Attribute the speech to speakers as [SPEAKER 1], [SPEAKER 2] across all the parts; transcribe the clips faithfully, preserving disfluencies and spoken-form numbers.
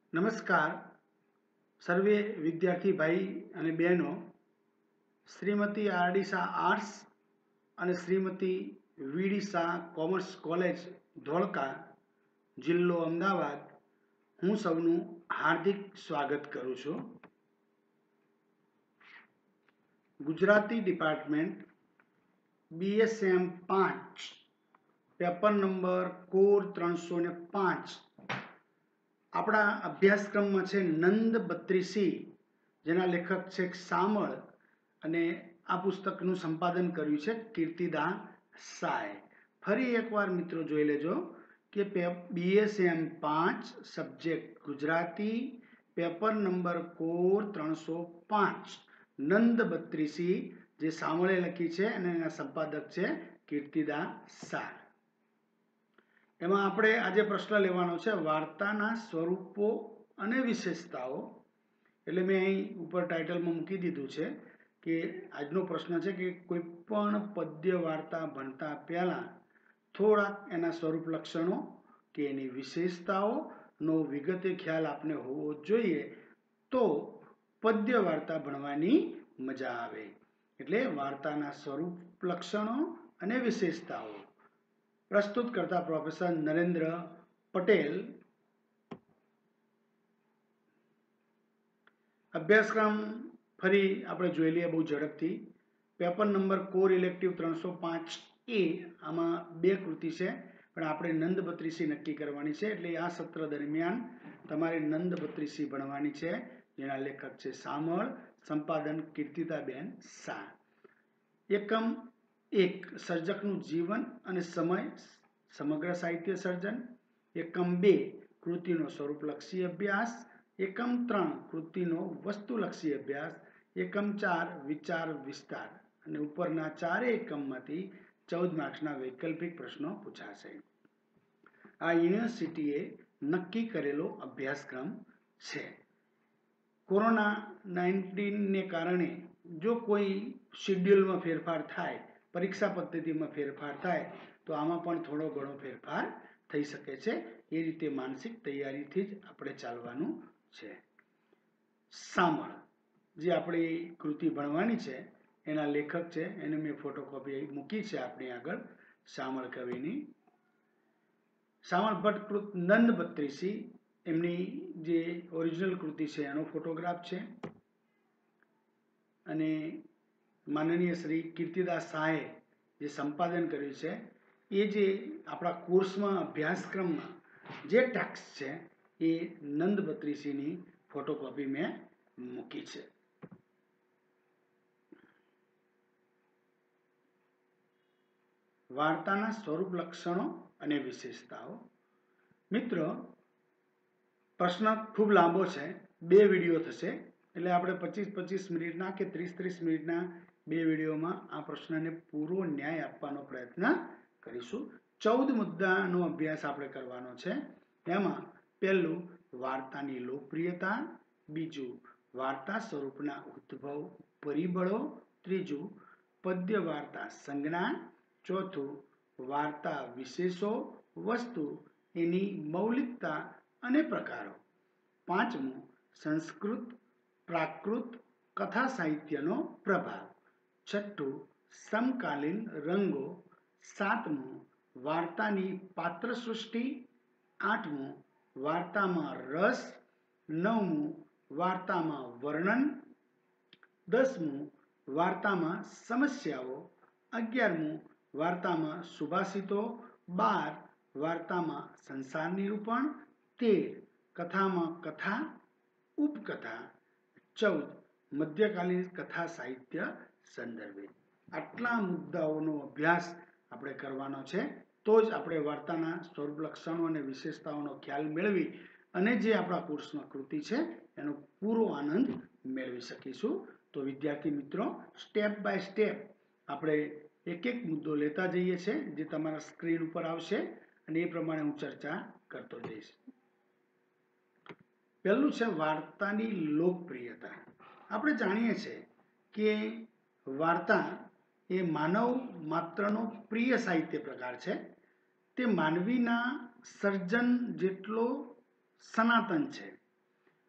[SPEAKER 1] नमस्कार सर्वे विद्यार्थी भाई અને બહેનો શ્રીમતી આરડી શાહ આર્ટ્સ અને Shrimati V D Shah commerce college Dholka જિલ્લો અમદાવાદ હું સૌનું હાર્દિક સ્વાગત કરું છું। ગુજરાતી ડિપાર્ટમેન્ટ બીએસએમ પાંચ પેપર નંબર કોર ત્રણસો ને પાંચ આપણા અભ્યાસક્રમમાં છે નંદ બત્રીસી જેના લેખક છે સામળ અને આ પુસ્તકનું સંપાદન કર્યું છે કીર્તિદા સાય। ફરી એકવાર મિત્રો જોઈ લેજો કે બીએસએમ પાંચ subject Gujarati paper number core ત્રણસો પાંચ નંદ બત્રીસી જે સામળે લખી છે અને એના સંપાદક છે કીર્તિદા સાય। એમાં આપણે આજે પ્રશ્ન લેવાનો છે વાર્તાના સ્વરૂપો અને વિશેષતાઓ। એટલે મેં અહીં ઉપર ટાઇટલમાં મૂકી દીધું છે કે આજનો પ્રશ્ન છે કે કોઈ પણ પદ્ય વાર્તા ભણતા પહેલા થોડાક એના સ્વરૂપ લક્ષણો કે એની વિશેષતાઓનો વિગતે ખ્યાલ આપને હોવો જોઈએ તો પદ્ય વાર્તા ભણવાની મજા આવે। એટલે વાર્તાના સ્વરૂપ લક્ષણો અને વિશેષતાઓ प्रस्तुत करता प्रोफेसर नरेंद्र पटेल। अभ्यासक्रम फरी आपणे जोई लईए बहु झड़पथी। पेपर नंबर कोर इलेक्टिव त्रणसो पांच ए आमां बे कृति छे पण आपणे नंद बत्रीसी नक्की करवानी छे एटले आ सत्र दरमियान तमारे नंद बत्रीसी भणवानी छे जेना लेखक छे सामळ संपादन कीर्तिदाबेन शाह। एकम एक सर्जकનું जीवन અને સમય સમગ્ર સાહિત્ય સર્જન। એકમ બે કૃતિનો સ્વરૂપલક્ષી અભ્યાસ। એકમ ત્રણ કૃતિનો વસ્તુલક્ષી અભ્યાસ। એકમ ચાર વિચાર વિસ્તાર અને ઉપરના ચારે એકમમાંથી ચૌદ માર્ક્સના વૈકલ્પિક પ્રશ્નો પૂછાશે। આ યુનિવર્સિટીએ નક્કી કરેલો અભ્યાસક્રમ છે। કોરોના નાઇન્ટીન ने कारणे जो कोई शेड्यूल में फेरफार थाय परीक्षा पद्धति में फेरफार थाय तो आमां पण थोड़ो घणो फेरफार थई शके छे। ए रीते मानसिक तैयारी थी ज आपणे चालवानुं छे। सामळ जे आपणी कृति भणवानी छे एना लेखक छे एने मैं फोटोकॉपी मूकी छे आपणी आगळ सामळ कविनी। सामळ भट्ट नंद बत्रीसी एमनी जे ओरिजिनल कृति छे एनो फोटोग्राफ छे અને માનનીય શ્રી કીર્તિદાસ શાહે જે સંપાદન કર્યું છે એ જે આપણા કોર્સમાં અભ્યાસક્રમમાં જે ટેક્સ્ટ છે એ નંદ બત્રીસીની ફોટોકોપી મેં મૂકી છે। વાર્તાના સ્વરૂપ લક્ષણો અને વિશેષતાઓ। મિત્રો પ્રશ્ન ખૂબ લાંબો છે, બે વિડીયો થશે એટલે આપણે પચીસ પચીસ મિનિટના કે ત્રીસ ત્રીસ મિનિટના બે વિડીયોમાં આ પ્રશ્નને પૂરો ન્યાય આપવાનો પ્રયત્ન કરીશું। ચૌદ મુદ્દાનો અભ્યાસ આપણે કરવાનો છે। એમાં પહેલું વાર્તાની લોકપ્રિયતા, બીજું વાર્તા સ્વરૂપના ઉદ્ભવ પરિબળો, ત્રીજું પદ્ય વાર્તા સંજ્ઞા, ચોથું વાર્તા વિશેષો વસ્તુ એની મૌલિકતા અને પ્રકારો, પાંચમું સંસ્કૃત प्राकृत कथा साहित्यनो प्रभाव, छठ्ठू समकालीन रंगो, सातमू वार्तानी पात्र सृष्टि, आठमू वार्तामां रस, नवमू वार्तामां वर्णन, दसमू वार्तामां समस्याओ, अगियारमू वार्तामां सुभाषितो, बार वार्तामां संसार निरूपण, तेर कथामां कथा उपकथा, चौद मध्यकालीन कथा साहित्य संदर्भे। आटला मुद्दाओनो अभ्यास आपणे करवानो छे तो ज आपणे वार्ताना स्वरूप लक्षणों अने विशेषताओनो ख्याल मेळवी अने जे आपणा कोर्समां कृति छे एनो पूरो आनंद मेळवी शकीशुं। तो विद्यार्थी मित्रों स्टेप बाय स्टेप आपणे एक एक मुद्दो लेता जईए छे जे तमारा स्क्रीन पर आवशे अने ए प्रमाणे हूँ चर्चा करतो जईश। पहलू है वार्तानी लोकप्रियता। આપણે જાણીએ છીએ કે વાર્તા એ માનવ માત્રનો પ્રિય સાહિત્ય પ્રકાર છે। તે માનવીના સર્જન જેટલો સનાતન છે।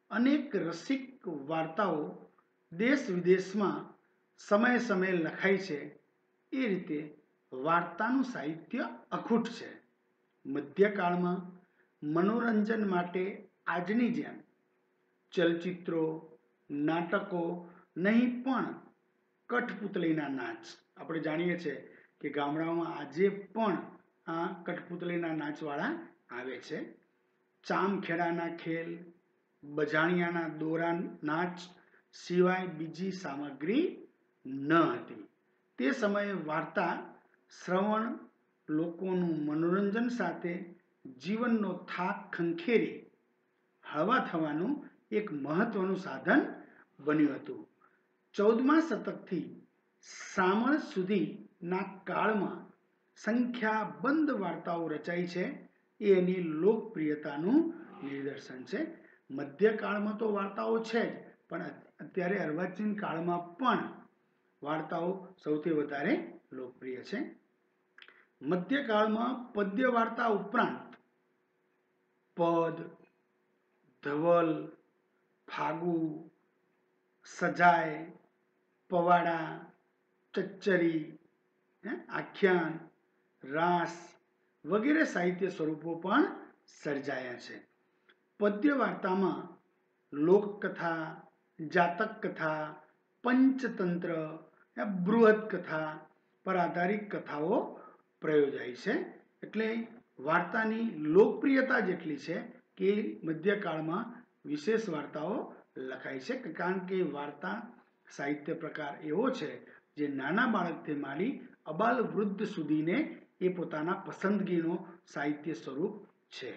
[SPEAKER 1] अनेक रसिक वार्ताओ देश विदेश में समय समय लखाई है। ए रीते वार्तानुं साहित्य अखूट है। मध्यकाल में मनोरंजन माटे आजनी जेम चलचित्रों नाटकों नहीं पण कठपुतलीना नाच આપણે જાણીએ છીએ કે ગામડાઓમાં આજે પણ આ કઠપુતલીના નાચવાળા આવે છે। ચામખેડાના ખેલ બજાણિયાના દોરા નાચ સિવાય બીજી સામગ્રી ન હતી। તે સમયે વાર્તા શ્રવણ લોકોનું મનોરંજન સાથે જીવનનો થાક ખંખેરી હળવા થવાનું એક મહત્વનું સાધન બન્યું હતું। ચૌદમા શતકથી સામળ સુધીના કાળમાં સંખ્યાબંધ વાર્તાઓ રચાઈ છે। એ એની લોકપ્રિયતાનું નિદર્શન છે। મધ્યકાળમાં તો વાર્તાઓ છે જ, પણ અત્યારે અર્વાચીન કાળમાં પણ વાર્તાઓ સૌથી વધારે લોકપ્રિય છે। મધ્યકાળમાં પદ્ય વાર્તા ઉપરાંત પદ, ધવલ, ફાગુ, સજાય, પવાડા, ચચ્ચરી, આખ્યાન, રાસ વગેરે સાહિત્ય સ્વરૂપો પણ સર્જાયા છે। પદ્ય વાર્તામાં લોકકથા, જાતક કથા, પંચતંત્ર, બૃહદ કથા પર આધારિત કથાઓ પ્રયોજાય છે। એટલે વાર્તાની લોકપ્રિયતા જેટલી છે કે મધ્યકાળમાં વિશેષ વાર્તાઓ લખાય છે, કારણ કે વાર્તા સાહિત્ય પ્રકાર એવો છે જે નાના બાળકથી માંડી અબાલ વૃદ્ધ સુધીને એ પોતાના પસંદગીનો સાહિત્ય સ્વરૂપ છે।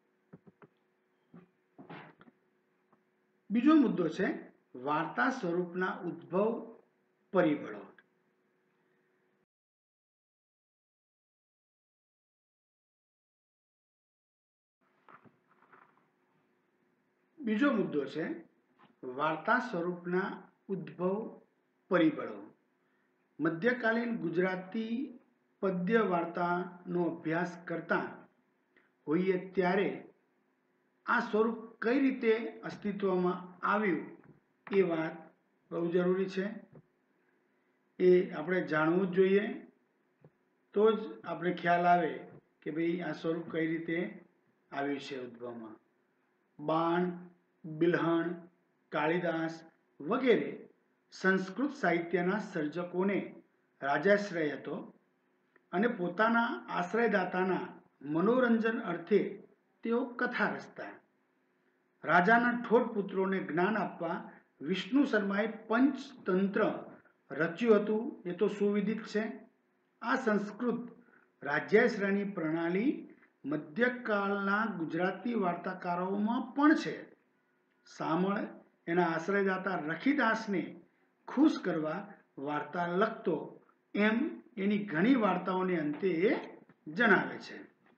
[SPEAKER 1] બીજો મુદ્દો છે વાર્તા સ્વરૂપના ઉદ્ભવ પરિબળો। બીજો મુદ્દો છે વાર્તા સ્વરૂપના ઉદ્ભવ પરિબળો। મધ્યકાલીન ગુજરાતી પદ્ય વાર્તાનો અભ્યાસ કરતા હોઈએ ત્યારે આ સ્વરૂપ કઈ રીતે અસ્તિત્વમાં આવ્યું એ વાત બહુ જરૂરી છે। એ આપણે જાણવું જ જોઈએ, તો જ આપણે ખ્યાલ આવે કે ભાઈ આ સ્વરૂપ કઈ રીતે આવ્યું છે ઉદ્ભવમાં। બાણ, બિલ્હણ, કાળિદાસ વગેરે સંસ્કૃત સાહિત્યના સર્જકોને રાજાશ્રય હતો અને પોતાના આશ્રયદાતાના મનોરંજન અર્થે તેઓ કથા રચતા। રાજાના ઠોટ પુત્રોને જ્ઞાન આપવા વિષ્ણુ શર્માએ પંચતંત્ર રચ્યું હતું, એ તો સુવિદિત છે। આ સંસ્કૃત રાજ્યાશ્રયની પ્રણાલી મધ્યકાળના ગુજરાતી વાર્તાકારોમાં પણ છે। સામળ એના આશ્રયદાતા રખીદાસને ખુશ કરવા વાર્તા લખતો એમ એની ઘણી વાર્તાઓને અંતે એ જણાવે છે।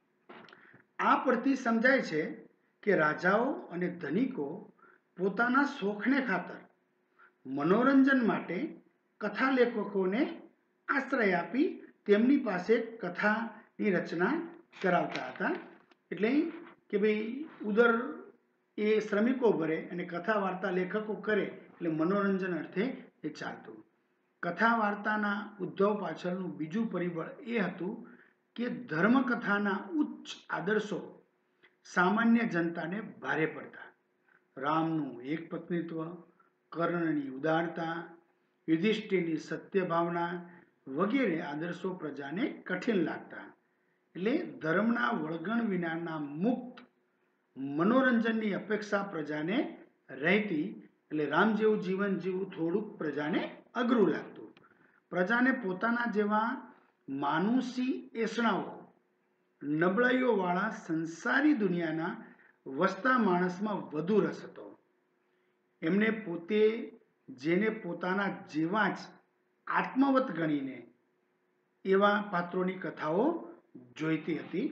[SPEAKER 1] આ પરથી સમજાય છે કે રાજાઓ અને ધનિકો પોતાના શોખને ખાતર મનોરંજન માટે કથા લેખકોને આશ્રય આપી તેમની પાસે કથાની રચના કરાવતા હતા। એટલે કે ભાઈ ઉદર એ શ્રમિકો ભરે અને કથા વાર્તા લેખકો કરે એટલે મનોરંજન અર્થે એ ચાલતું। કથા વાર્તાના ઉદ્ભવ પાછળનું બીજું પરિબળ એ હતું કે ધર્મકથાના ઉચ્ચ આદર્શો સામાન્ય જનતાને ભારે પડતા। રામનું એક પત્નીત્વ, કર્ણની ઉદારતા, યુધિષ્ઠિરની સત્ય ભાવના વગેરે આદર્શો પ્રજાને કઠિન લાગતા। એટલે ધર્મના વળગણ વિનાના મુક્ત મનોરંજનની અપેક્ષા પ્રજાને રહેતી। એટલે રામ જેવું જીવન જીવવું થોડુંક પ્રજાને અઘરું લાગતું। પ્રજાને પોતાના જેવા માનુષી એસણાઓ, નબળાઈઓ વાળા સંસારી દુનિયાના વસતા માણસમાં વધુ રસ હતો। એમને પોતે જેને પોતાના જેવા જ આત્મવત ગણીને એવા પાત્રોની કથાઓ જોઈતી હતી।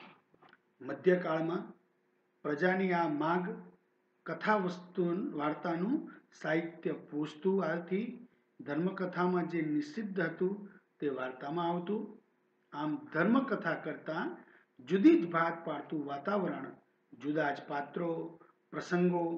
[SPEAKER 1] મધ્યકાળમાં પ્રજાની આ માગ કથા વસ્તુ વાર્તાનું સાહિત્ય પૂછતું આવતી। ધર્મકથામાં જે નિષિદ્ધ હતું તે વાર્તામાં આવતું। આમ ધર્મકથા કરતાં જુદી જ ભાત પાડતું વાતાવરણ, જુદા જ પાત્રો, પ્રસંગો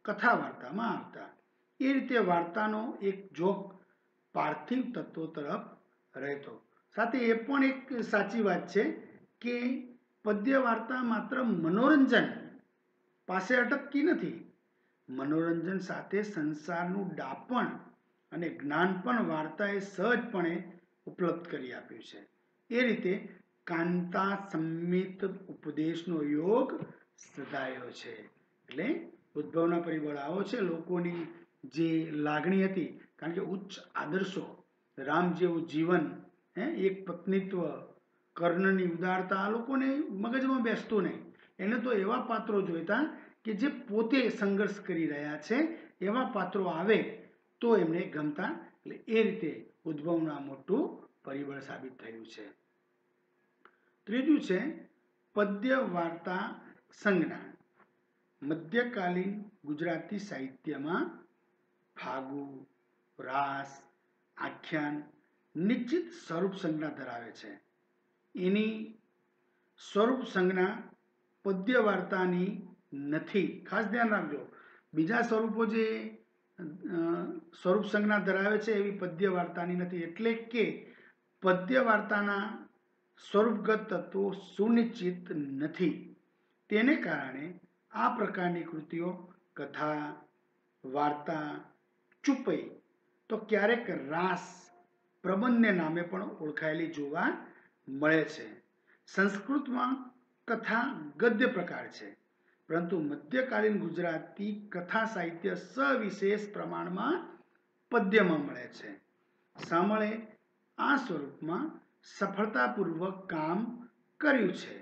[SPEAKER 1] કથા વાર્તામાં આવતા. એ રીતે વાર્તાનો એક જોક પાર્થિવ તત્વો તરફ રહેતો. સાથે એ પણ એક સાચી વાત છે કે પદ્ય વાર્તા માત્ર મનોરંજન પાસે અટકતી નથી. મનોરંજન સાથે સંસારનું ડાપણ અને જ્ઞાન પણ વાર્તાએ સહજપણે ઉપલબ્ધ કરી આપ્યું છે. એ રીતે કાંતા સંમિત ઉપદેશનો યોગ સદાયો છે. એટલે ઉદ્ભવના પરિબળ આવો છે. લોકોની જે લાગણી હતી, કારણ કે ઉચ્ચ આદર્શો, રામ જેવું જીવન, હે એક પત્નીત્વ, કર્ણની ઉદારતા આ લોકોને મગજમાં બેસતું નહીં. એને તો એવા પાત્રો જોઈતા કે જે પોતે સંઘર્ષ કરી રહ્યા છે એવા પાત્રો આવે તો એમને ગમતા. એટલે એ રીતે ઉદ્ભવના મોટું પરિબળ સાબિત થયું છે. ત્રીજું છે પદ્ય વાર્તા સંજ્ઞા. મધ્યકાલીન ગુજરાતી સાહિત્યમાં ફાગુ, રાસ, આખ્યાન નિશ્ચિત સ્વરૂપ સંજ્ઞા ધરાવે છે. એની સ્વરૂપ સંજ્ઞા પદ્ય વાર્તાની નથી. ખાસ ધ્યાન રાખજો, બીજા સ્વરૂપો જે સ્વરૂપ સંજ્ઞા ધરાવે છે એવી પદ્ય વાર્તાની નથી. એટલે કે પદ્ય વાર્તાના સ્વરૂપગત તત્વો સુનિશ્ચિત નથી. તેને કારણે આ પ્રકારની કૃતિઓ કથા, વાર્તા, ચુપઈ તો ક્યારેક રાસ, પ્રબંધને નામે પણ ઓળખાયેલી જોવા મળે છે. સંસ્કૃતમાં કથા ગદ્ય પ્રકાર છે, પરંતુ મધ્યકાલીન ગુજરાતી કથા સાહિત્ય સવિશેષ પ્રમાણમાં પદ્યમાં મળે છે. શામળે આ સ્વરૂપમાં સફળતાપૂર્વક કામ કર્યું છે.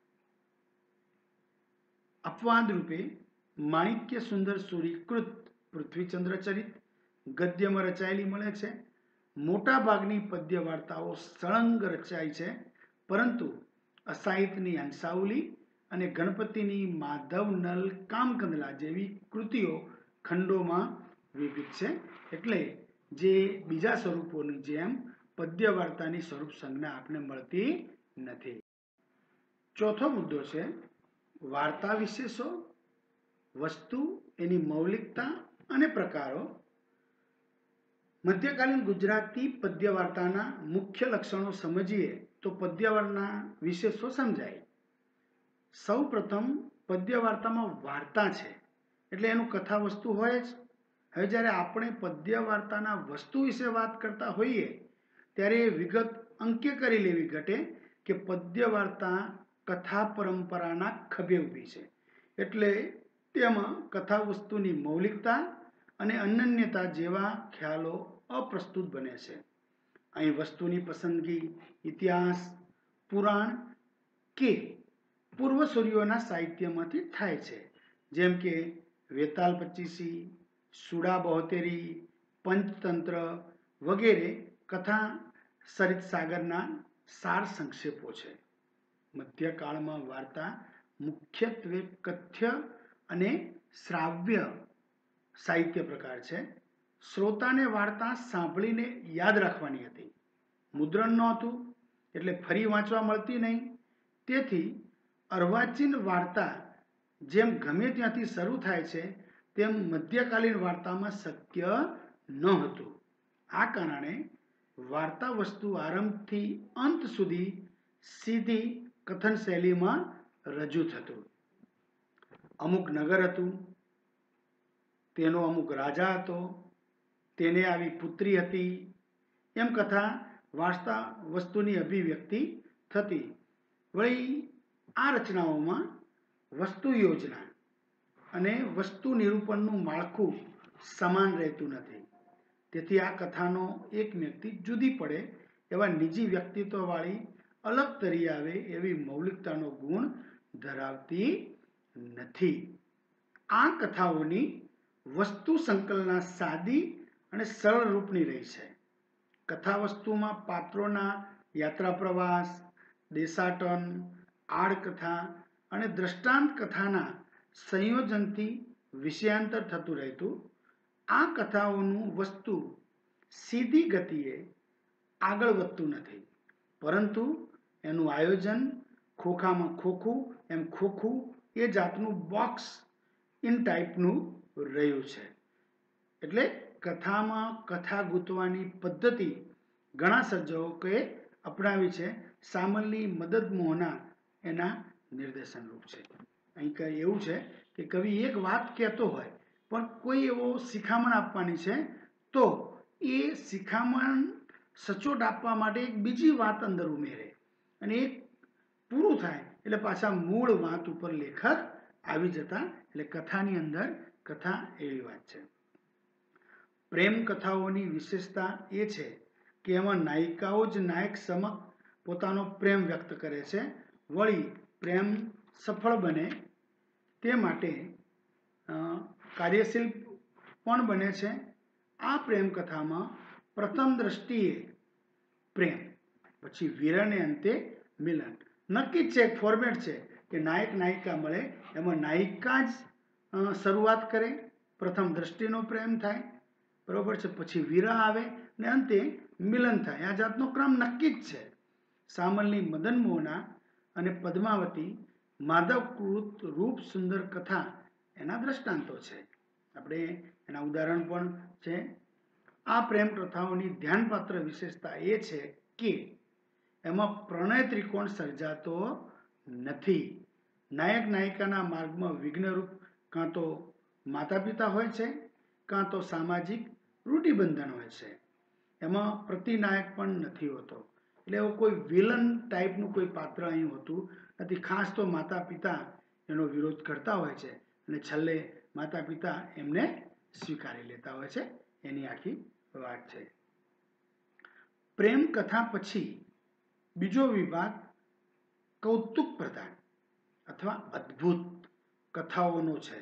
[SPEAKER 1] અપવાદ રૂપે માણિક્ય સુંદર સૂરીકૃત પૃથ્વીચંદ્ર ચરિત ગદ્યમાં રચાયેલી મળે છે. મોટા ભાગની પદ્ય વાર્તાઓ સળંગ રચાય છે, પરંતુ અસાહિતની હંસાવલી અને ગણપતિની માધવ નલ કામકંદલા જેવી કૃતિઓ ખંડોમાં વિવિધ છે. એટલે જે બીજા સ્વરૂપોની જેમ પદ્ય વાર્તાની સ્વરૂપ સંજ્ઞા આપને મળતી નથી. ચોથો મુદ્દો છે વાર્તા વિશેષો, વસ્તુ, એની મૌલિકતા અને પ્રકારો. મધ્યકાલીન ગુજરાતી પદ્ય વાર્તાના મુખ્ય લક્ષણો સમજીએ તો પદ્ય વાર્તાના વિશેષો સમજાય. સૌ પ્રથમ પદ્ય વાર્તામાં વાર્તા છે એટલે એનું કથા વસ્તુ હોય જ. હવે જ્યારે આપણે પદ્ય વાર્તાના વસ્તુ વિશે વાત કરતા હોઈએ ત્યારે એ વિગત અંકે કરી લેવી ઘટે કે પદ્ય વાર્તા કથા પરંપરાના ખભે ઊભી છે. એટલે તેમાં કથા વસ્તુની મૌલિકતા અને અનન્યતા જેવા ખ્યાલો અપ્રસ્તુત બને છે. અહીં વસ્તુની પસંદગી ઇતિહાસ, પુરાણ કે પૂર્વસૂરીઓના સાહિત્યમાંથી થાય છે. જેમ કે વેતાલ પચીસી, સુડા બોતેરી, પંચતંત્ર વગેરે કથા સરિત સાગરના સાર સંક્ષેપો છે. મધ્યકાળમાં વાર્તા મુખ્યત્વે કથ્ય અને શ્રાવ્ય સાહિત્ય પ્રકાર છે. શ્રોતાને વાર્તા સાંભળીને યાદ રાખવાની હતી. મુદ્રણ નહોતું એટલે ફરી વાંચવા મળતી નહીં. તેથી અર્વાચીન વાર્તા જેમ ગમે ત્યાંથી શરૂ થાય છે તેમ મધ્યકાલીન વાર્તામાં શક્ય ન હતું. આ કારણે વાર્તા વસ્તુ આરંભથી અંત સુધી સીધી કથન શૈલીમાં રજૂ થતું. અમુક નગર હતું, તેનો અમુક રાજા હતો, તેને આવી પુત્રી હતી, એમ કથા વાર્તા વસ્તુની અભિવ્યક્તિ થતી. વળી આ રચનાઓમાં વસ્તુ યોજના અને વસ્તુ નિરૂપણનું માળખું સમાન રહેતું નથી. તેથી આ કથાનો એકમેકથી જુદી પડે એવા નિજી વ્યક્તિત્વવાળી અલગ તરી આવે એવી મૌલિકતાનો ગુણ ધરાવતી નથી. આ કથાઓની વસ્તુ સંકલના સાદી અને સરળ રૂપની રહી છે. કથા વસ્તુમાં પાત્રોના યાત્રા પ્રવાસ, દેશાટન, આડકથા અને દ્રષ્ટાંત કથાના સંયોજનથી વિષયાંતર થતું રહેતું. આ કથાઓનું વસ્તુ સીધી ગતિએ આગળ વધતું નથી, પરંતુ એનું આયોજન ખોખામાં ખોખું એમ ખોખું એ જાતનું બોક્સ ઇન ટાઈપનું રહ્યું છે. એટલે કથામાં કથા ગૂંથવાની પદ્ધતિ ઘણા સર્જકોએ અપનાવી છે. સામલની મદદ મોહના એના નિર્દેશન રૂપ છે. અહીં કઈ એવું છે કે કવિ એક વાત કહેતો હોય પણ કોઈ એવો શિખામણ આપવાની છે તો એ શિખામણ સચોટ આપવા માટે એક બીજી વાત અંદર ઉમેરે અને એ પૂરું થાય એટલે પાછા મૂળ વાત ઉપર લેખક આવી જતા, એટલે કથાની અંદર કથા એવી વાત છે. પ્રેમ કથાઓની વિશેષતા એ છે કે એમાં નાયિકાઓ જ નાયક સમક્ષ પોતાનો પ્રેમ વ્યક્ત કરે છે. વળી પ્રેમ સફળ બને તે માટે કાર્યશીલ પણ બને છે. આ પ્રેમ કથામાં પ્રથમ દ્રષ્ટિએ પ્રેમ, પછી વીરને અંતે મિલન. નક્કી જ છે, એક ફોર્મેટ છે કે નાયક નાયિકા મળે એમાં નાયિકા જ શરૂઆત કરે, પ્રથમ દ્રષ્ટિનો પ્રેમ થાય, બરોબર છે, પછી વીરા આવે ને અંતે મિલન થાય. આ જાતનો ક્રમ નક્કી જ છે. સામલની મદન મોહના અને પદ્માવતી માધવકૃત રૂપ સુંદર કથા એના દ્રષ્ટાંતો છે. આપણે એના ઉદાહરણ પણ છે. આ પ્રેમ કથાઓની ધ્યાનપાત્ર વિશેષતા એ છે કે એમાં પ્રણય ત્રિકોણ સર્જાતો નથી. નાયક નાયિકાના માર્ગમાં વિઘ્નરૂપ કાં તો માતા પિતા હોય છે કાં તો સામાજિક રૂઢિબંધન હોય છે. એમાં પ્રતિનાયક પણ નથી હોતો. એટલે એવું કોઈ વિલન ટાઈપનું કોઈ પાત્ર અહીં હોતું નથી. ખાસ તો માતા પિતા એનો વિરોધ કરતા હોય છે અને છેલ્લે માતા પિતા એમને સ્વીકારી લેતા હોય છે. એની આખી વાત છે. પ્રેમ કથા પછી બીજો વિભાગ કૌતુક પ્રધાન અથવા અદ્ભુત કથાઓનો છે.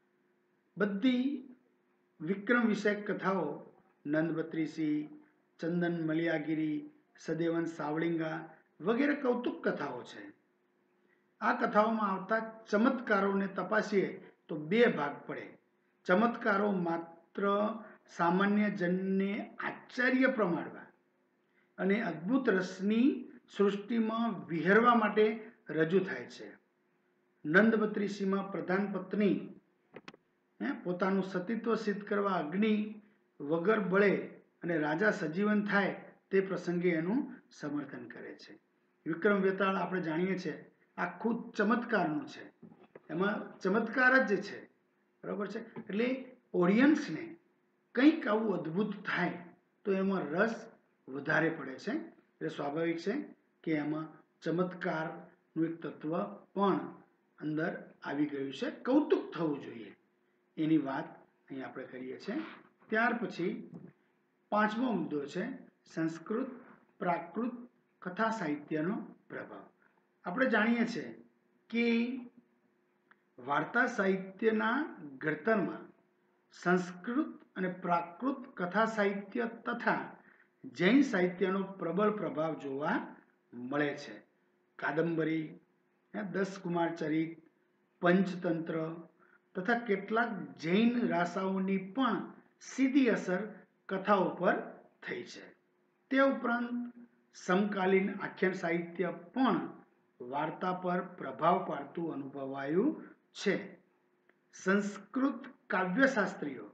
[SPEAKER 1] બધી વિક્રમ વિષયક કથાઓ નંદબત્રીસી, ચંદન મલિયાગીરી, સદેવન સાવળિંગા વગેરે કૌતુક કથાઓ છે. આ કથાઓમાં આવતા ચમત્કારોને તપાસીએ તો બે ભાગ પડે. ચમત્કારો માત્ર સામાન્ય જનને આશ્ચર્ય પ્રમાણવા અને અદ્ભુત રસની સૃષ્ટિમાં વિહરવા માટે રજૂ થાય છે. નંદબત્રીસીમાં પ્રધાન પત્ની પોતાનું સતીત્વ સિદ્ધ કરવા અગ્નિ વગર બળે અને રાજા સજીવન થાય તે પ્રસંગે એનું સમર્થન કરે છે. વિક્રમ વેતાળ આપણે જાણીએ છીએ આખું ચમત્કારનું છે. એમાં ચમત્કાર જ છે, બરાબર છે. એટલે ઓડિયન્સને કંઈક આવું અદ્ભુત થાય તો એમાં રસ વધારે પડે છે. એટલે સ્વાભાવિક છે કે એમાં ચમત્કારનું એક તત્વ પણ અંદર આવી ગયું છે. કૌતુક થવું જોઈએ એની વાત અહીં આપણે કરીએ છીએ. ત્યાર પછી પાંચમો મુદ્દો છે સંસ્કૃત પ્રાકૃત કથા સાહિત્યનો પ્રભાવ. આપણે જાણીએ છીએ કે વાર્તા સાહિત્યના ઘડતરમાં સંસ્કૃત અને પ્રાકૃત કથા સાહિત્ય તથા જૈન સાહિત્યનો પ્રબળ પ્રભાવ જોવા મળે છે. કાદંબરી, દસ કુમાર ચરિત, પંચતંત્ર તથા કેટલાક જૈન રાસાઓની પણ સીધી અસર કથાઓ પર થઈ છે. તે ઉપરાંત સમકાલીન આખ્યાન સાહિત્ય પણ વાર્તા પર પ્રભાવ પાડતું અનુભવાયું છે. સંસ્કૃત કાવ્યશાસ્ત્રીઓ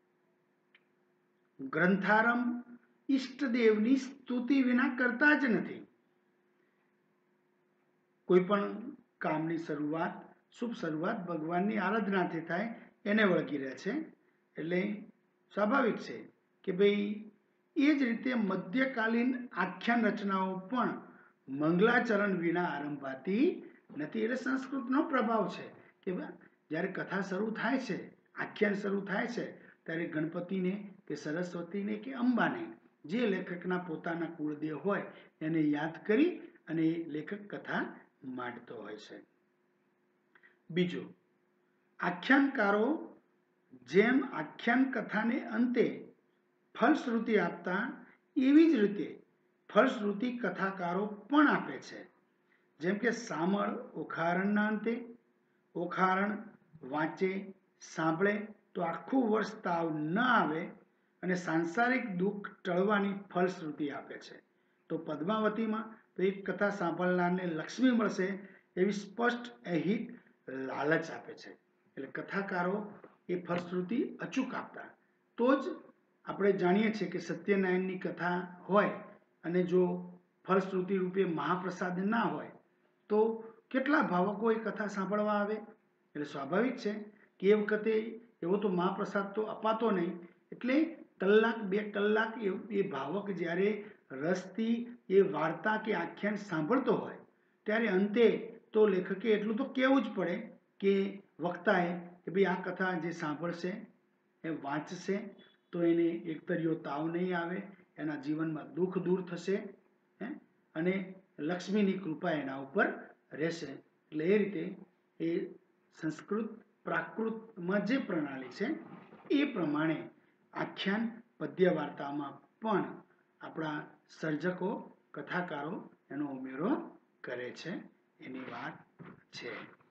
[SPEAKER 1] ગ્રંથારંભ ઈષ્ટદેવની સ્તુતિ વિના કરતા જ નથી. કોઈ પણ કામની શરૂઆત, શુભ શરૂઆત ભગવાનની આરાધનાથી થાય એને વળગી રહે છે. એટલે સ્વાભાવિક છે કે ભાઈ એ જ રીતે મધ્યકાલીન આખ્યાન રચનાઓ પણ મંગલાચરણ વિના આરંભાતી નથી. એટલે સંસ્કૃતનો પ્રભાવ છે કે જ્યારે કથા શરૂ થાય છે, આખ્યાન શરૂ થાય છે ત્યારે ગણપતિને કે સરસ્વતીને કે અંબાને જે લેખકના પોતાના કુળદેવ હોય એને યાદ કરી અને લેખક કથા માંડતો હોય છે. બીજું, આખ્યાનકારો જેમ આખ્યાન કથાને અંતે ફલશ્રુતિ આપતા એવી જ રીતે ફલશ્રુતિ કથાકારો પણ આપે છે. જેમ કે સામળ ઓખારણના અંતે ઓખારણ વાંચે સાંભળે તો આખું વર્ષ તાવ ન આવે અને સાંસારિક દુઃખ ટળવાની ફલશ્રુતિ આપે છે. તો પદ્માવતીમાં તો એક કથા સાંભળનારને લક્ષ્મી મળશે એવી સ્પષ્ટ એહી લાલચ આપે છે. એટલે કથાકારો એ ફલશ્રુતિ અચૂક આપતા. તો જ આપણે જાણીએ છીએ કે સત્યનારાયણની કથા હોય અને જો ફલશ્રુતિ રૂપે મહાપ્રસાદ ના હોય તો કેટલા ભાવકો એ કથા સાંભળવા આવે. એટલે સ્વાભાવિક છે કે એ વખતે એવો તો મહાપ્રસાદ તો અપાતો નહીં, એટલે કલાક બે કલાક એ ભાવક જ્યારે રસથી એ વાર્તા કે આખ્યાન સાંભળતો હોય ત્યારે અંતે તો લેખકે એટલું તો કહેવું જ પડે કે વક્તાએ કે ભાઈ આ કથા જે સાંભળશે એ વાંચશે તો એને એકતરીયો તાવ નહીં આવે, એના જીવનમાં દુઃખ દૂર થશે અને લક્ષ્મીની કૃપા એના ઉપર રહેશે. એટલે એ રીતે એ સંસ્કૃત પ્રાકૃતમાં જે પ્રણાલી છે એ પ્રમાણે આખ્યાન પદ્ય વાર્તામાં પણ આપણા સર્જકો કથાકારો એનો ઉમેરો કરે છે, એની વાત છે.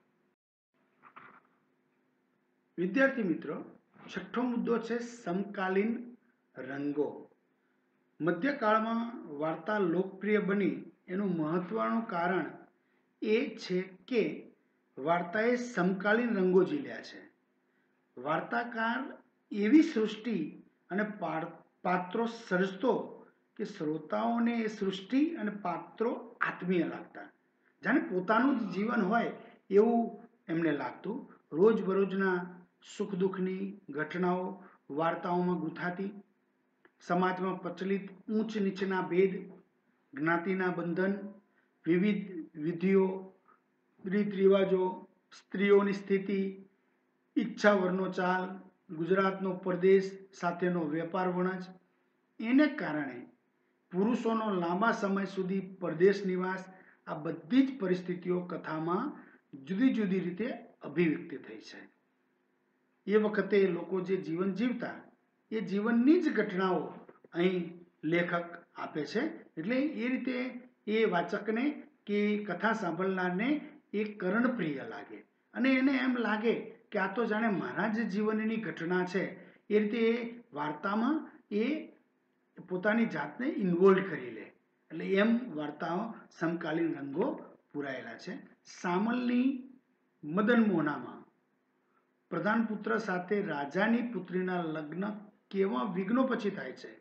[SPEAKER 1] વિદ્યાર્થી મિત્રો, છઠ્ઠો મુદ્દો છે સમકાલીન રંગો. મધ્યકાળમાં વાર્તા લોકપ્રિય બની એનું મહત્વનું કારણ એ છે કે વાર્તાએ સમકાલીન રંગો ઝીલ્યા છે. વાર્તાકાર એવી સૃષ્ટિ અને પાત્રો સર્જતો કે શ્રોતાઓને એ સૃષ્ટિ અને પાત્રો આત્મીય લાગતા, જાણે પોતાનું જ જીવન હોય એવું એમને લાગતું. રોજબરોજના સુખ દુઃખની ઘટનાઓ વાર્તાઓમાં ગૂંથાતી, સમાજમાં પ્રચલિત ઊંચ નીચના ભેદ, જ્ઞાતિના બંધન, વિવિધ વિધિઓ, રીત રિવાજો, સ્ત્રીઓની સ્થિતિ, ઈચ્છા વર્ણો ચાલ, ગુજરાતનો પરદેશ સાથેનો વેપાર વણજ, એને કારણે પુરુષોનો લાંબા સમય સુધી પરદેશ નિવાસ, આ બધી જ પરિસ્થિતિઓ કથામાં જુદી જુદી રીતે અભિવ્યક્ત થઈ છે. એ વખતે લોકો જે જીવન જીવતા એ જીવનની જ ઘટનાઓ અહીં લેખક આપે છે. એટલે એ રીતે એ વાચકને કે કથા સાંભળનારને એ કર્ણપ્રિય લાગે અને એને એમ લાગે કે આ તો જાણે મારા જ જીવનની ઘટના છે. એ રીતે એ વાર્તામાં એ પોતાની જાતને ઇન્વોલ્વ કરી લે. એટલે એમ વાર્તાઓ સમકાલીન રંગો પૂરાયેલા છે. સામલની મદન મોહનામાં પ્રધાન પુત્ર સાથે રાજાની પુત્રીના લગ્ન કેવા વિઘ્નો પછી થાય છે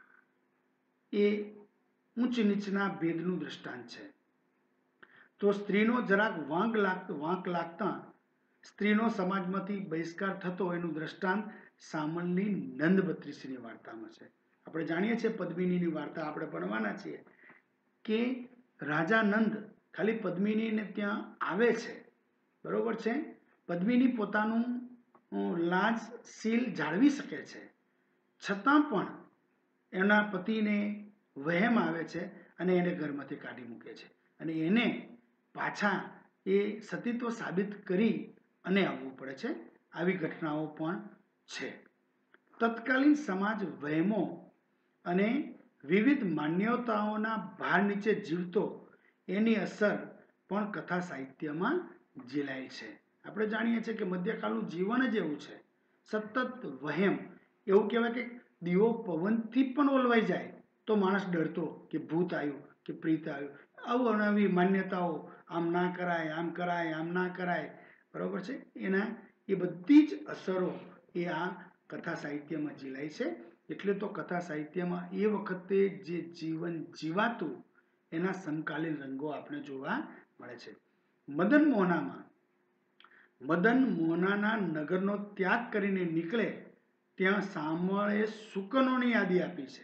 [SPEAKER 1] એ ઊંચ નીચના ભેદનું દ્રષ્ટાંત છે. તો સ્ત્રીનો જરાક વાંક લાગતો વાંક લાગતા સ્ત્રીનો સમાજમાંથી બહિષ્કાર થતો એનું દ્રષ્ટાંત સામલની નંદ બત્રીસીની વાર્તામાં છે. આપણે જાણીએ છીએ પદ્મિનીની વાર્તા આપણે ભણવાના છીએ કે રાજા નંદ ખાલી પદ્મિનીને ત્યાં આવે છે, બરોબર છે. પદ્મિની પોતાનું લાજ શીલ જાળવી શકે છે, છતાં પણ એના પતિને વહેમ આવે છે અને એને ઘરમાંથી કાઢી મૂકે છે અને એને પાછા એ સતીત્વ સાબિત કરી અને આવવું પડે છે. આવી ઘટનાઓ પણ છે. તત્કાલીન સમાજ વહેમો અને વિવિધ માન્યતાઓના ભાર નીચે જીવતો એની અસર પણ કથા સાહિત્યમાં ઝીલાય છે. આપણે જાણીએ છીએ કે મધ્યકાળનું જીવન જ એવું છે, સતત વહેમ. એવું કહેવાય કે દીવો પવનથી પણ ઓલવાઈ જાય તો માણસ ડરતો કે ભૂત આવ્યું કે પ્રીત આવ્યું. આવું નવી માન્યતાઓ, આમ ના કરાય, આમ કરાય, આમ ના કરાય, બરોબર છે. એના એ બધી જ અસરો એ આ કથા સાહિત્યમાં ઝીલાય છે. એટલે તો કથા સાહિત્યમાં એ વખતે જે જીવન જીવાતું એના સમકાલીન રંગો આપણે જોવા મળે છે. મદન મોહનામાં મદન મોહનાના નગરનો ત્યાગ કરીને નીકળે ત્યાં સામળે શુકનોની યાદી આપી છે.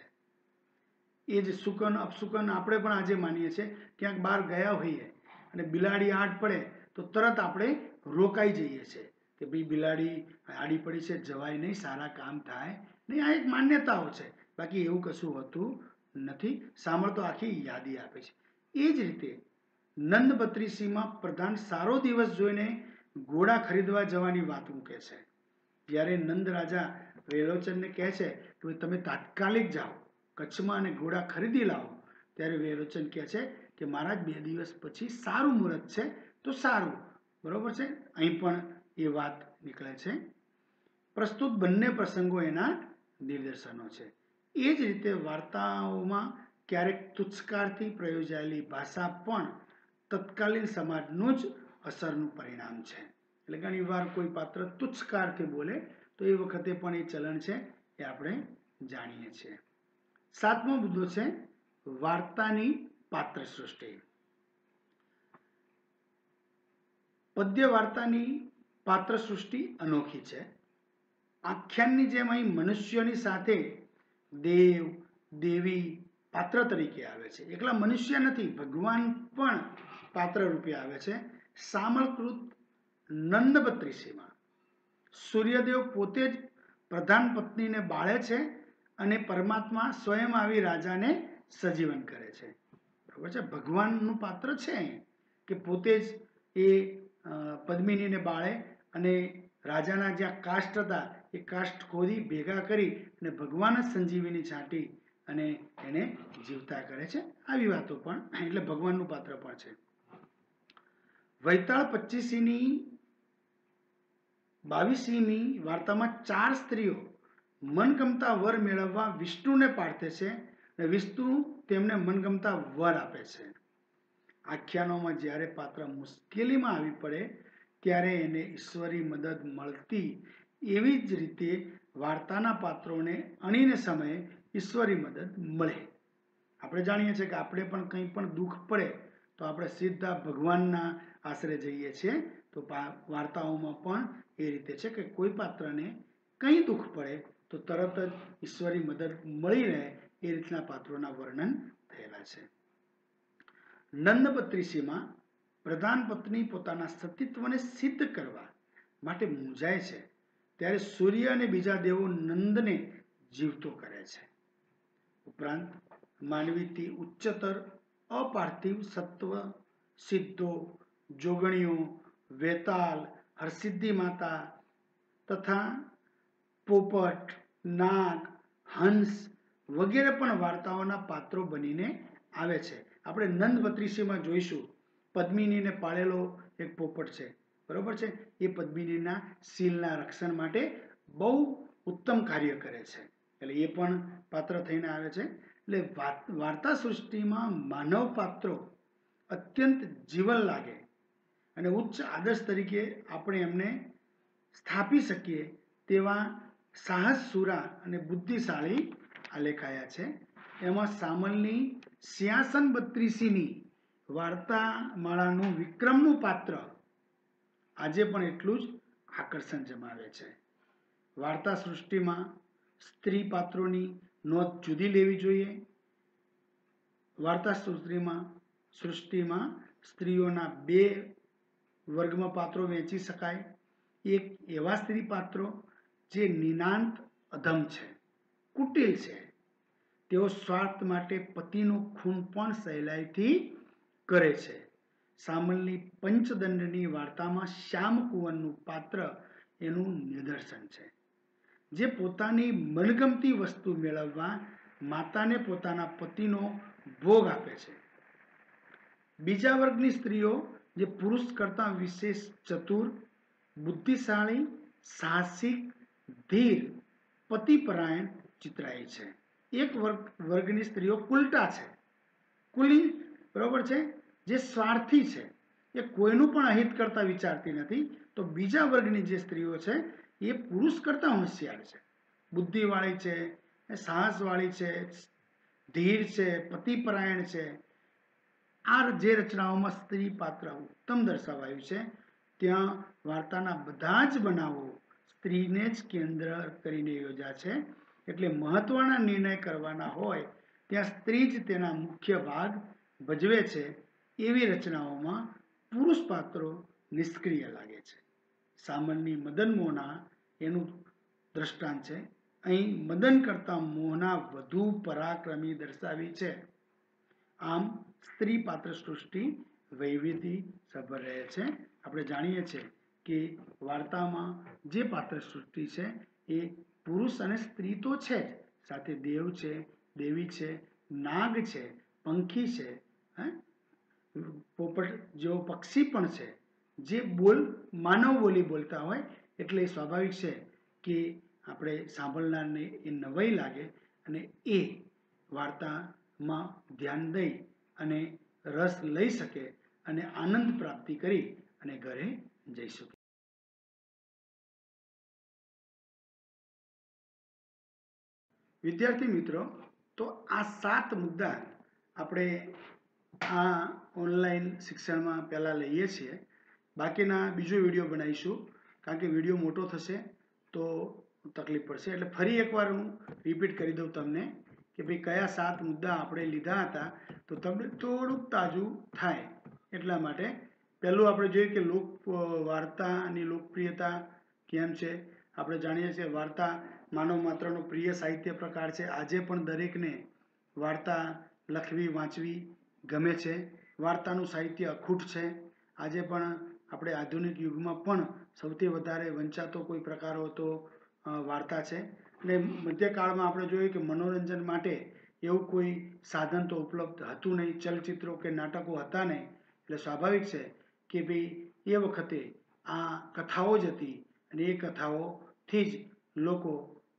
[SPEAKER 1] એ જ શુકન અપશુકન આપણે પણ આજે માનીએ છીએ. ક્યાંક બહાર ગયા હોઈએ અને બિલાડી આડ પડે તો તરત આપણે રોકાઈ જઈએ છીએ કે ભાઈ બિલાડી આડી પડી છે, જવાય નહીં, સારા કામ થાય નહીં. આ એક માન્યતાઓ છે, બાકી એવું કશું હોતું નથી. સામળ તો આખી યાદી આપે છે. એ જ રીતે નંદ બત્રીસીમાં પ્રધાન સારો દિવસ જોઈને ઘોડા ખરીદવા જવાની વાત મૂકે છે. જ્યારે નંદ રાજા વેલોચનને કહે છે કે તમે તાત્કાલિક જાઓ કચ્છમાં અને ઘોડા ખરીદી લાવો, ત્યારે વેલોચન કહે છે કે મહારાજ બે દિવસ પછી સારું મુહૂર્ત છે તો સારું, બરોબર છે. અહીં પણ એ વાત નીકળે છે. પ્રસ્તુત બંને પ્રસંગો એના નિદર્શનો છે. એ જ રીતે વાર્તાઓમાં ક્યારેક તુચ્છકારથી પ્રયોજાયેલી ભાષા પણ તત્કાલીન સમાજનું જ અસરનું પરિણામ છે. એટલે ઘણી વાર કોઈ પાત્ર તુચ્છકારથી બોલે તો એ વખતે પણ એ ચલણ છે એ આપણે જાણીએ છીએ. સાતમો મુદ્દો છે વાર્તાની પાત્ર સૃષ્ટિ. પદ્ય વાર્તાની પાત્ર સૃષ્ટિ અનોખી છે. આખ્યાનની જેમ અહીં મનુષ્યોની સાથે દેવ દેવી પાત્ર તરીકે આવે છે. એકલા મનુષ્ય નથી, ભગવાન પણ પાત્ર રૂપે આવે છે. સામલકૃત નંદ બત્રીસીમાં સૂર્યદેવ પોતે જ પ્રધાન પત્નીને બાળે છે અને પરમાત્મા સ્વયં આવી રાજાને સજીવન કરે છે. બરાબર છે. ભગવાનનું પાત્ર છે અહીં કે પોતે જ એ પદ્મિનીને બાળે અને રાજાના જ્યાં કાષ્ઠ હતા એ કાષ્ઠ ખોદી ભેગા કરી અને ભગવાન જ સંજીવીની છાંટી અને એને જીવતા કરે છે. આવી વાતો પણ એટલે ભગવાનનું પાત્ર પણ છે. વૈતાળ પચીસીની બાવીસીમી વાર્તામાં ચાર સ્ત્રીઓ મનગમતા વર મેળવવા વિષ્ણુને પ્રાર્થે છે અને વિષ્ણુ તેમને મનગમતા વર આપે છે. આખ્યાનોમાં જ્યારે પાત્ર મુશ્કેલીમાં આવી પડે ત્યારે એને ઈશ્વરી મદદ મળતી એવી જ રીતે વાર્તાના પાત્રોને અણીને સમયે ઈશ્વરી મદદ મળે. આપણે જાણીએ છીએ કે આપણે પણ કંઈ પણ દુઃખ પડે તો આપણે સીધા ભગવાનના આશરે જઈએ છીએ. તો વાર્તાઓમાં પણ એ રીતે છે કે કોઈ પાત્રને કંઈ દુઃખ પડે તો તરત જ ઈશ્વરી મદદ મળી રહે એ રીતના પાત્રોના વર્ણન થયેલા છે. નંદ બત્રીસીમાં પ્રધાન પત્ની પોતાના સતીત્વને સિદ્ધ કરવા માટે મૂંઝાય છે ત્યારે સૂર્ય અને બીજા દેવો નંદને જીવતો કરે છે. ઉપરાંત માનવીથી ઉચ્ચતર અપાર્થિવ સત્વ સિદ્ધો, જોગણીઓ, વેતાલ, હરસિદ્ધિ માતા તથા પોપટ, નાગ, હંસ વગેરે પણ વાર્તાઓના પાત્રો બનીને આવે છે. આપણે નંદ બત્રીસીમાં જોઈશું પદ્મિનીને પાળેલો એક પોપટ છે. બરોબર છે. એ પદ્મિનીના શીલના રક્ષણ માટે બહુ ઉત્તમ કાર્ય કરે છે. એટલે એ પણ પાત્ર થઈને આવે છે. એટલે વાર્તા સૃષ્ટિમાં માનવ પાત્રો અત્યંત જીવન લાગે અને ઉચ્ચ આદર્શ તરીકે આપણે એમને સ્થાપી શકીએ તેવા સાહસસુરા અને બુદ્ધિશાળી આલેખાયા છે. એમાં સામલની સિંહાસન બત્રીસીની વાર્તામાળાનું વિક્રમનું પાત્ર આજે પણ એટલું જ આકર્ષણ જમાવે છે. વાર્તા સૃષ્ટિમાં સ્ત્રી પાત્રોની નોંધ જુદી લેવી જોઈએ. વાર્તા સૃષ્ટિમાં સૃષ્ટિમાં સ્ત્રીઓના બે વર્ગમાં પાત્રો વહેંચી શકાય. એક એવા સ્ત્રી પાત્રો જે નિનાંત અધમ છે, કુટિલ છે. તેઓ સ્વાર્થ માટે પતિનું ખૂન પણ સહેલાઈથી કરે છે. સામલની પંચદંડની વાર્તામાં શ્યામ કુંવરનું પાત્ર એનું નિદર્શન છે, જે પોતાની મનગમતી વસ્તુ મેળવવા માતાને પોતાના પતિનો ભોગ આપે છે. બીજા વર્ગની સ્ત્રીઓ જે પુરુષ કરતા વિશેષ ચતુર, બુદ્ધિશાળી, સાહસિક, ધીર, પતિપરાયણ ચિતરાય છે. એક વર્ગ વર્ગની સ્ત્રીઓ કુલટા છે, કુલી બરોબર છે, જે સ્વાર્થી છે, એ કોઈનું પણ અહિત કરતા વિચારતી નથી. તો બીજા વર્ગની જે સ્ત્રીઓ છે એ પુરુષ કરતા હોશિયાર છે, બુદ્ધિવાળી છે, સાહસવાળી છે, ધીર છે, પતિપરાયણ છે. આ જે રચનાઓમાં સ્ત્રી પાત્ર ઉત્તમ દર્શાવાયું છે ત્યાં વાર્તાના બધા જ બનાવો સ્ત્રીને જ કેન્દ્ર કરીને યોજ્યા છે. એટલે મહત્વના નિર્ણય કરવાના હોય ત્યાં સ્ત્રી જ તેના મુખ્ય ભાગ ભજવે છે. એવી રચનાઓમાં પુરુષ પાત્રો નિષ્ક્રિય લાગે છે. સામલની મદન મોહના એનું દ્રષ્ટાંત છે. અહીં મદન કરતા મોહના વધુ પરાક્રમી દર્શાવી છે. આમ સ્ત્રી પાત્ર સૃષ્ટિ વૈવિધ્ય સભર રહે છે. આપણે જાણીએ છીએ કે વાર્તામાં જે પાત્ર સૃષ્ટિ છે એ પુરુષ અને સ્ત્રી તો છે જ, સાથે દેવ છે, દેવી છે, નાગ છે, પંખી છે, હે પોપટ જેવો પક્ષી પણ છે, જે બોલ માનવ બોલી બોલતા હોય. એટલે સ્વાભાવિક છે કે આપણે સાંભળનારને એ નવાઈ લાગે અને એ વાર્તામાં ધ્યાન દઈ અને રસ લઈ શકે અને આનંદ પ્રાપ્તિ કરી અને ઘરે જઈ શકે. વિદ્યાર્થી મિત્રો, તો આ સાત મુદ્દા આપણે આ ઓનલાઈન શિક્ષણમાં પહેલાં લઈએ છીએ. બાકીના બીજો વિડીયો બનાવીશું, કારણ કે વિડીયો મોટો થશે તો તકલીફ પડશે. એટલે ફરી એકવાર હું રિપીટ કરી દઉં તમને કે ભાઈ કયા સાત મુદ્દા આપણે લીધા હતા, તો તમને થોડુંક તાજું થાય એટલા માટે. પહેલું આપણે જોઈએ કે લોક વાર્તાની લોકપ્રિયતા કેમ છે. આપણે જાણીએ છીએ વાર્તા માનવ માત્રનો પ્રિય સાહિત્ય પ્રકાર છે. આજે પણ દરેકને વાર્તા લખવી વાંચવી ગમે છે. વાર્તાનું સાહિત્ય અખૂટ છે. આજે પણ આપણે આધુનિક યુગમાં પણ સૌથી વધારે વંચાતો કોઈ પ્રકાર તો વાર્તા છે. અને મધ્યકાળમાં આપણે જોયું કે મનોરંજન માટે એવું કોઈ સાધન તો ઉપલબ્ધ હતું નહીં, ચલચિત્રો કે નાટકો હતા નહીં. એટલે સ્વાભાવિક છે કે ભાઈ એ વખતે આ કથાઓ જ હતી અને એ કથાઓથી જ લોકો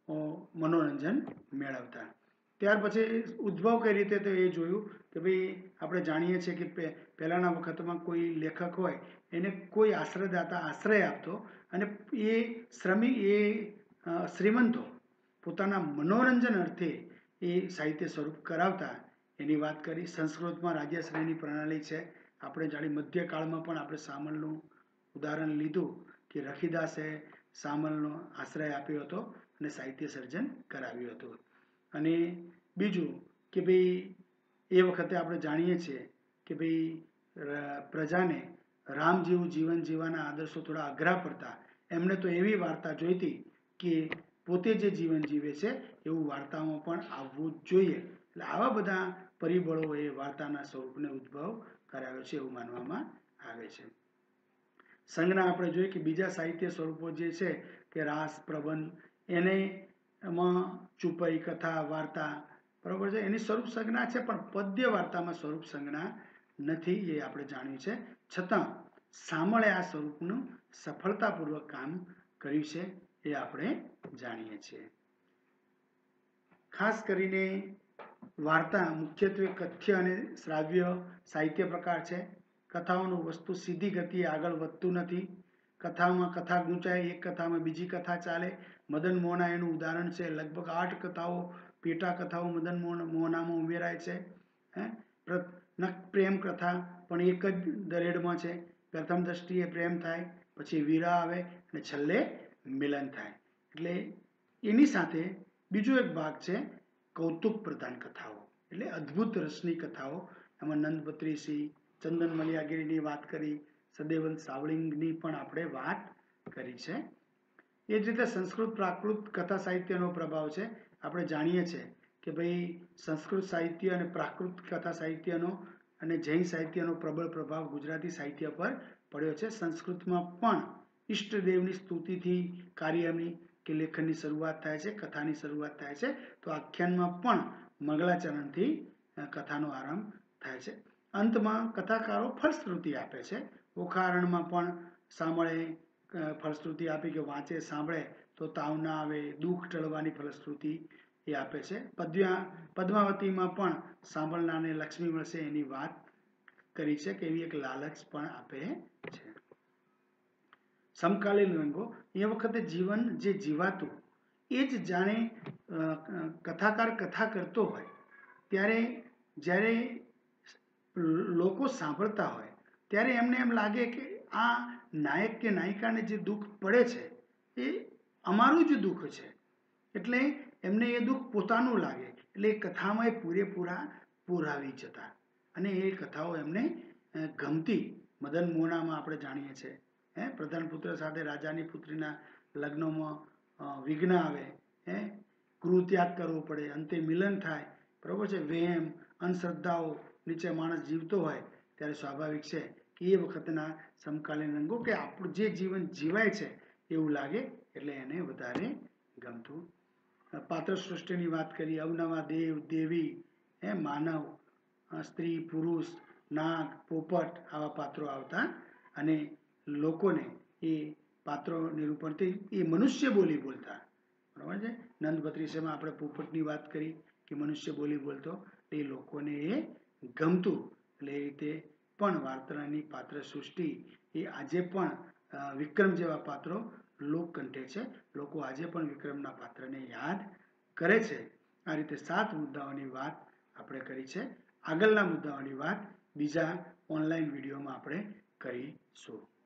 [SPEAKER 1] મનોરંજન મેળવતા. ત્યાર પછી ઉદ્ભવ કઈ રીતે તો એ જોયું કે ભાઈ આપણે જાણીએ છીએ કે પહેલાંના વખતમાં કોઈ લેખક હોય એને કોઈ આશ્રયદાતા આશ્રય આપતો અને એ શ્રમિક એ શ્રીમંતો પોતાના મનોરંજન અર્થે એ સાહિત્ય સ્વરૂપ કરાવતા. એની વાત કરી. સંસ્કૃતમાં રાજ્યાશ્રયની પ્રણાલી છે. આપણે જાણી મધ્યકાળમાં પણ આપણે સામલનું ઉદાહરણ લીધું કે રખીદાસે સામલનો આશ્રય આપ્યો હતો અને સાહિત્ય સર્જન કરાવ્યું હતું. અને બીજું કે ભાઈ એ વખતે આપણે જાણીએ છીએ કે ભાઈ પ્રજાને રામ જેવું જીવન જીવવાના આદર્શો થોડા અઘરા પડતા. એમણે તો એવી વાર્તા જોઈતી કે પોતે જે જીવન જીવે છે એવું વાર્તામાં પણ આવવું જ જોઈએ. એટલે આવા બધા પરિબળો એ વાર્તાના સ્વરૂપને ઉદ્ભવ કરાવ્યો છે એવું માનવામાં આવે છે. સંજ્ઞા આપણે જોઈએ કે બીજા સાહિત્ય સ્વરૂપો જે છે કે રાસ પ્રબંધ એને એમાં ચુપાઈ કથા વાર્તા બરોબર છે એની સ્વરૂપ સંજ્ઞા છે, પણ પદ્ય વાર્તામાં સ્વરૂપ સંજ્ઞા નથી એ આપણે જાણ્યું છે. છતાં સામળે આ સ્વરૂપનું સફળતાપૂર્વક કામ કર્યું છે એ આપણે જાણીએ છીએ. ખાસ કરીને વાર્તા મુખ્યત્વે કથ્ય અને શ્રાવ્ય સાહિત્ય પ્રકાર છે. કથાઓનું વસ્તુ સીધી ગતિએ આગળ વધતું નથી. કથામાં કથા ગૂંચાય, એક કથામાં બીજી કથા ચાલે. મદન મોહના એનું ઉદાહરણ છે. લગભગ આઠ કથાઓ પેટા કથાઓ મદન મોહનામાં ઉમેરાય છે. હે પ્રેમ કથા પણ એક જ દરેડમાં છે. પ્રથમ દ્રષ્ટિએ પ્રેમ થાય, પછી વીરા આવે અને છેલ્લે મિલન થાય. એટલે એની સાથે બીજો એક ભાગ છે કૌતુક પ્રધાન કથાઓ, એટલે અદ્ભુત રસની કથાઓ. એમાં નંદબત્રીસી, ચંદન મલિયાગીરીની વાત કરી, સદેવંત સાવળિંગની પણ આપણે વાત કરી છે. એ જ રીતે સંસ્કૃત પ્રાકૃત કથા સાહિત્યનો પ્રભાવ છે. આપણે જાણીએ છીએ કે ભાઈ સંસ્કૃત સાહિત્ય અને પ્રાકૃત કથા સાહિત્યનો અને જૈન સાહિત્યનો પ્રબળ પ્રભાવ ગુજરાતી સાહિત્ય પર પડ્યો છે. સંસ્કૃતમાં પણ ઈષ્ટદેવની સ્તુતિથી કાર્યની કે લેખનની શરૂઆત થાય છે, કથાની શરૂઆત થાય છે. તો આખ્યાનમાં પણ મંગળાચરણથી કથાનો આરંભ થાય છે. અંતમાં કથાકારો ફલશ્રુતિ આપે છે. ઓખારણમાં પણ સાંભળે ફલશ્રુતિ આપી કે વાંચે સાંભળે તો તાવ ના આવે, દુઃખ ટળવાની ફલશ્રુતિ એ આપે છે. પદ્યા પદ્માવતીમાં પણ સાંભળનારને લક્ષ્મી મળશે એની વાત કરી છે કે એવી એક લાલચ પણ આપે છે. સમકાલીન રંગો એ વખતે જીવન જે જીવાતું એ જ જાણે કથાકાર કથા કરતો હોય ત્યારે જ્યારે લોકો સાંભળતા હોય ત્યારે એમને એમ લાગે કે આ નાયક કે નાયિકાને જે દુઃખ પડે છે એ અમારું જ દુઃખ છે. એટલે એમને એ દુઃખ પોતાનું લાગે. એટલે એ કથામાં એ પૂરેપૂરા પુરાવી જતા અને એ કથાઓ એમને ગમતી. મદન મોહનામાં આપણે જાણીએ છીએ હે પ્રધાન પુત્ર સાથે રાજાની પુત્રીના લગ્નમાં વિઘ્ન આવે, હે ગૃહ ત્યાગ કરવો પડે, અંતે મિલન થાય, બરોબર છે. વહેમ અંધશ્રદ્ધાઓ નીચે માણસ જીવતો હોય ત્યારે સ્વાભાવિક છે કે એ વખતના સમકાલીન રંગો કે આપણું જે જીવન જીવાય છે એવું લાગે, એટલે એને વધારે ગમતું. પાત્ર સૃષ્ટિની વાત કરી. અવનવા દેવ દેવી, હે માનવ, સ્ત્રી પુરુષ, નાગ પોપટ આવા પાત્રો આવતા અને લોકોને એ પાત્રો નિરૂપણથી એ મનુષ્ય બોલી બોલતા. બરાબર છે. નંદબત્રીસમાં આપણે પોપટની વાત કરી કે મનુષ્ય બોલી બોલતો, એ લોકોને એ ગમતું. એટલે એ રીતે પણ વાર્તાની પાત્ર સૃષ્ટિ એ આજે પણ વિક્રમ જેવા પાત્રો લોકકંઠે છે. લોકો આજે પણ વિક્રમના પાત્રને યાદ કરે છે આ રીતે સાત મુદ્દાઓની વાત આપણે કરી છે. આગળના મુદ્દાઓની વાત બીજા ઓનલાઈન વિડીયોમાં આપણે કરીશું.